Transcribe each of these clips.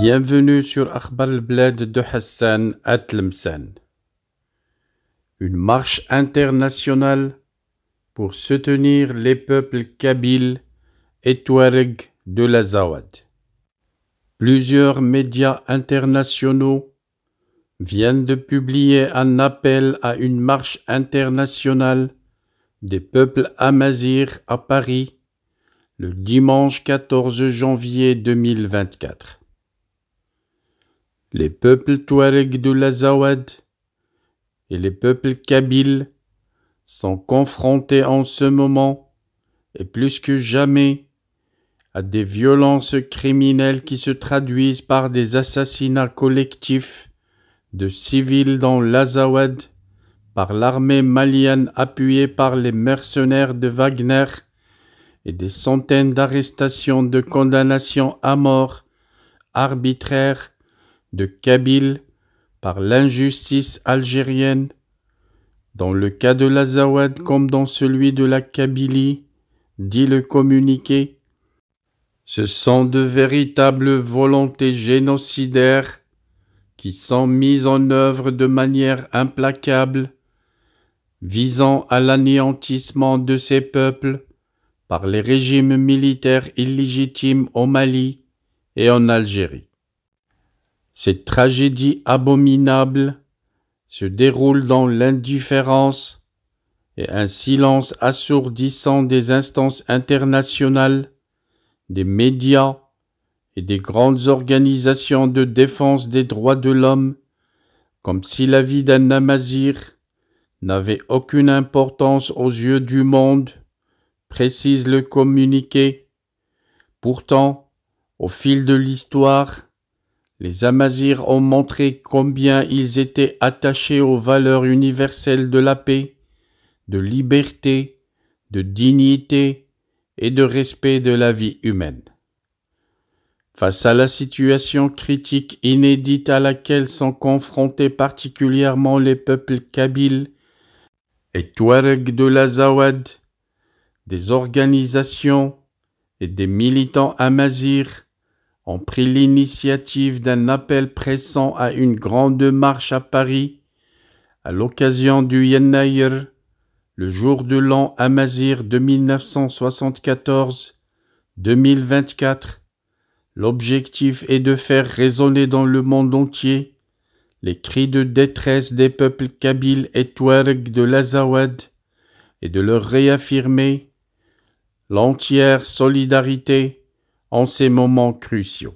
Bienvenue sur Akhbar al-Blad de Hassan Atlemsan. Une marche internationale pour soutenir les peuples kabyles et touaregs de l'Azawad. Plusieurs médias internationaux viennent de publier un appel à une marche internationale des peuples amazirs à Paris le dimanche 14 janvier 2024. Les peuples touaregs de l'Azawad et les peuples kabyles sont confrontés en ce moment, et plus que jamais, à des violences criminelles qui se traduisent par des assassinats collectifs de civils dans l'Azawad par l'armée malienne appuyée par les mercenaires de Wagner et des centaines d'arrestations de condamnations à mort arbitraires de Kabyles par l'injustice algérienne. Dans le cas de l'Azawad comme dans celui de la Kabylie, dit le communiqué, ce sont de véritables volontés génocidaires qui sont mises en œuvre de manière implacable, visant à l'anéantissement de ces peuples par les régimes militaires illégitimes au Mali et en Algérie. Cette tragédie abominable se déroule dans l'indifférence et un silence assourdissant des instances internationales, des médias et des grandes organisations de défense des droits de l'homme, comme si la vie d'un Amazigh n'avait aucune importance aux yeux du monde, précise le communiqué. Pourtant, au fil de l'histoire, les Amazirs ont montré combien ils étaient attachés aux valeurs universelles de la paix, de liberté, de dignité et de respect de la vie humaine. Face à la situation critique inédite à laquelle sont confrontés particulièrement les peuples kabyles et touaregs de l'Azawad, des organisations et des militants amazirs ont pris l'initiative d'un appel pressant à une grande marche à Paris à l'occasion du Yennaïr, le jour de l'an amazigh de 1974-2024. L'objectif est de faire résonner dans le monde entier les cris de détresse des peuples kabyles et touaregs de l'Azawad et de leur réaffirmer l'entière solidarité en ces moments cruciaux.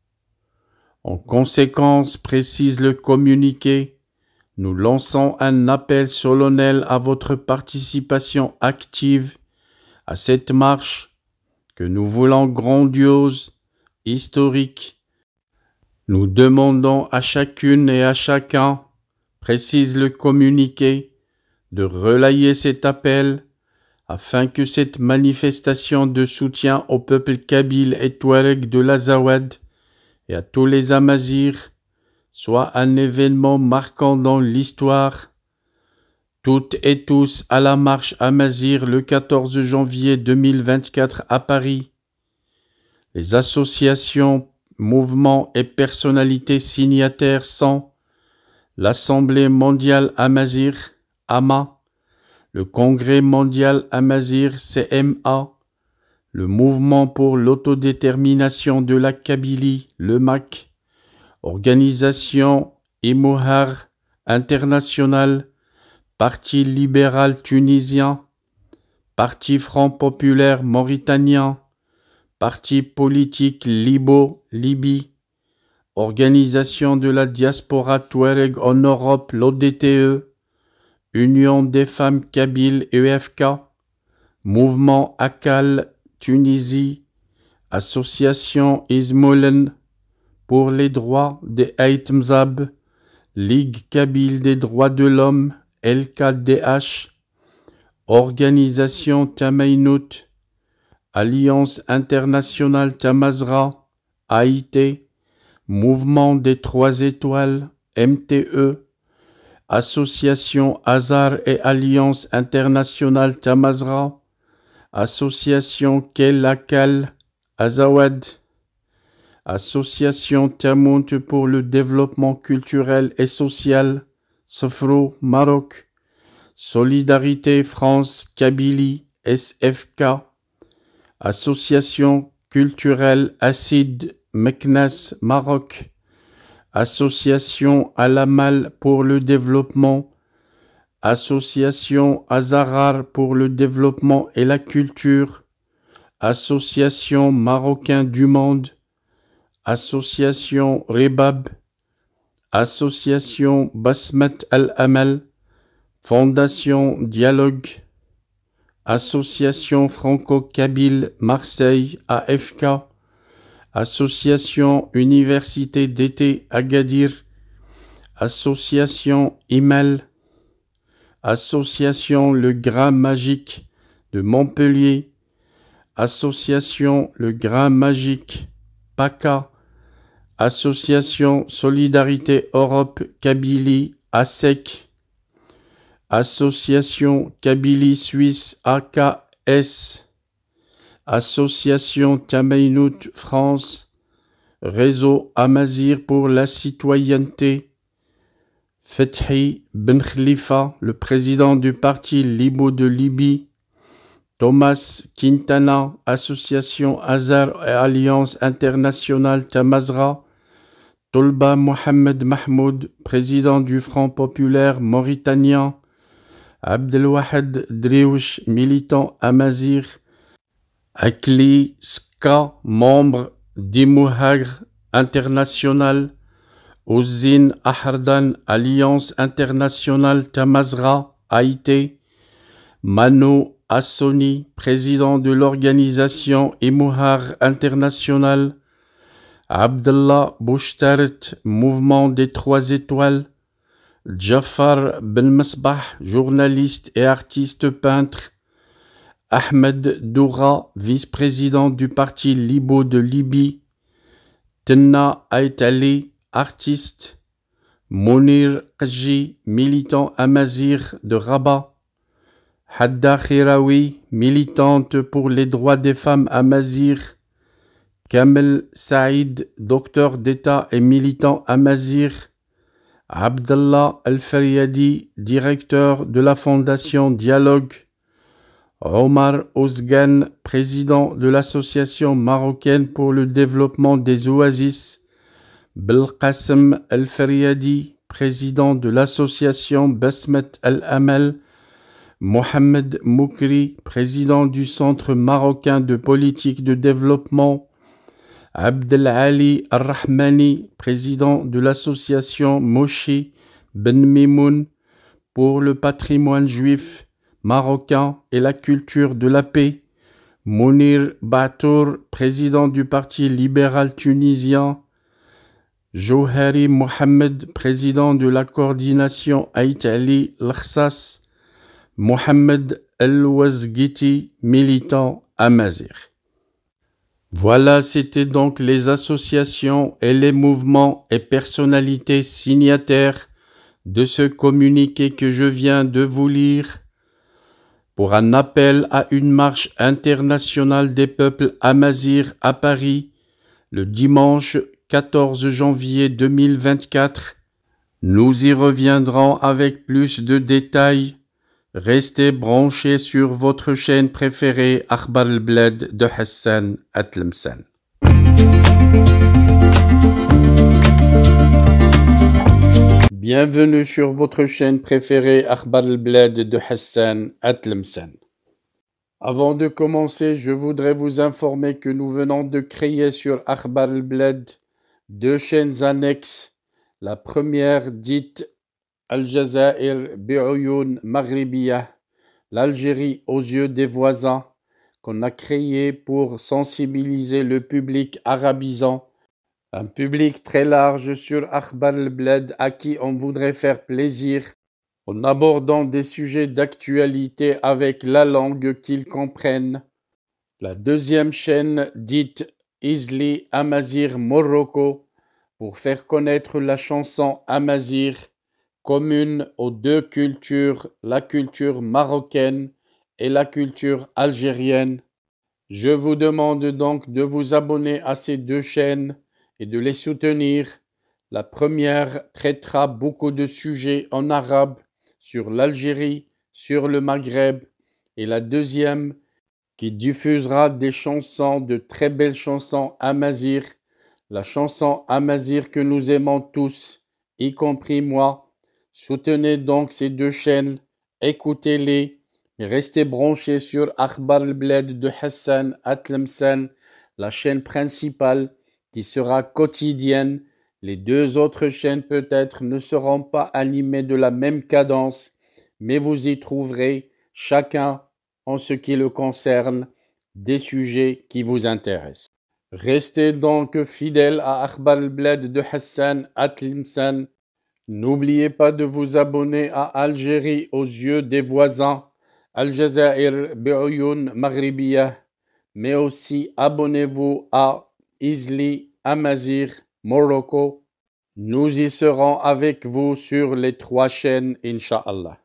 En conséquence, précise le communiqué, nous lançons un appel solennel à votre participation active à cette marche que nous voulons grandiose, historique. Nous demandons à chacune et à chacun, précise le communiqué, de relayer cet appel afin que cette manifestation de soutien au peuple kabyle et touareg de l'Azawad et à tous les Amazirs soit un événement marquant dans l'histoire. Toutes et tous à la marche Amazigh le 14 janvier 2024 à Paris. Les associations, mouvements et personnalités signataires sont l'Assemblée mondiale Amazigh, AMA, le Congrès mondial Amazigh CMA, le Mouvement pour l'autodétermination de la Kabylie, le MAC, Organisation Imouhar International, Parti libéral tunisien, Parti Front populaire mauritanien, Parti politique Libo-Libye, Organisation de la diaspora touareg en Europe, l'ODTE, Union des femmes kabyles EFK, Mouvement Akal Tunisie, Association Izmoulen pour les droits des Aït-Mzab, Ligue kabyle des droits de l'homme LKDH, Organisation Tamainout, Alliance internationale Tamazra, AIT, Mouvement des Trois Étoiles, MTE, Association Hazar et Alliance internationale Tamazra, Association Kel Akal Azawad, Association Tamout pour le développement culturel et social, Sofro, Maroc. Solidarité France Kabylie, SFK. Association culturelle Acide, Meknas, Maroc. Association Alamal pour le développement. Association Azarar pour le développement et la culture. Association Marocain du Monde. Association Rebab. Association Basmat Al-Amal. Fondation Dialogue. Association Franco-Kabyle Marseille AFK. Association Université d'été Agadir. Association Imal. Association Le Grain Magique de Montpellier. Association Le Grain Magique PACA. Association Solidarité Europe Kabylie ASEC. Association Kabylie Suisse AKS. Association Tamainout France. Réseau Amazir pour la citoyenneté. Fethi Ben Khalifa, le président du parti Libo de Libye. Thomas Quintana, Association Azar et Alliance internationale Tamazra. Tolba Mohamed Mahmoud, président du Front populaire mauritanien. Abdelwahed Driouch, militant Amazir. Akli Ska, membre d'Imouhagr international. Ouzine Ahardan, Alliance internationale Tamazra, Haïti. Mano Assoni, président de l'organisation Imouhar international. Abdallah Bouchtart, mouvement des 3 étoiles. Jafar Ben Mesbah, journaliste et artiste peintre. Ahmed Doura, vice-président du parti Libo de Libye. Tenna Aitali, artiste. Mounir Qaji, militant Amazir de Rabat. Hadda Khiraoui, militante pour les droits des femmes Amazir. Kamel Saïd, docteur d'État et militant Amazir. Abdallah Al-Faryadi, directeur de la fondation Dialogue. Omar Ozgan, président de l'association marocaine pour le développement des oasis. Belqasem Al-Faryadi, président de l'association Basmat Al-Amal. Mohamed Moukri, président du Centre marocain de politique de développement. Abdelali Ar-Rahmani, président de l'association Moshi Ben Mimoun pour le patrimoine juif marocain et la culture de la paix. Mounir Batour, président du Parti libéral tunisien. Johari Mohamed, président de la coordination Aïtali L'Akhsas. Mohamed El-Wazgiti, militant Amazir. Voilà, c'était donc les associations et les mouvements et personnalités signataires de ce communiqué que je viens de vous lire pour un appel à une marche internationale des peuples Amazir à Paris le dimanche 14 janvier 2024. Nous y reviendrons avec plus de détails. Restez branchés sur votre chaîne préférée Akhbar al-Bled de Hassan Atlemsan. Bienvenue sur votre chaîne préférée Akhbar al-Bled de Hassan Atlemsan. Avant de commencer, je voudrais vous informer que nous venons de créer sur Akhbar al-Bled 2 chaînes annexes. La première dite Al-Jazair Bi'oyoun Maghribiyah, l'Algérie aux yeux des voisins, qu'on a créé pour sensibiliser le public arabisant, un public très large sur Akhbar al-Bled à qui on voudrait faire plaisir en abordant des sujets d'actualité avec la langue qu'ils comprennent. La deuxième chaîne dite Izli Amazir Morocco pour faire connaître la chanson Amazir, commune aux 2 cultures, la culture marocaine et la culture algérienne. Je vous demande donc de vous abonner à ces 2 chaînes et de les soutenir. La première traitera beaucoup de sujets en arabe sur l'Algérie, sur le Maghreb, et la deuxième qui diffusera des chansons, de très belles chansons amazigh, la chanson amazigh que nous aimons tous, y compris moi. Soutenez donc ces deux chaînes, écoutez-les, mais restez branchés sur Akhbar al-Bled de Hassan Atlemsan, la chaîne principale qui sera quotidienne. Les deux autres chaînes peut-être ne seront pas animées de la même cadence, mais vous y trouverez chacun, en ce qui le concerne, des sujets qui vous intéressent. Restez donc fidèles à Akhbar al-Bled de Hassan Atlemsan. N'oubliez pas de vous abonner à Algérie aux yeux des voisins, Al-Jazair Bi'oyoun Maghribiyah, mais aussi abonnez-vous à Izli Amazigh Morocco. Nous y serons avec vous sur les 3 chaînes, Inch'Allah.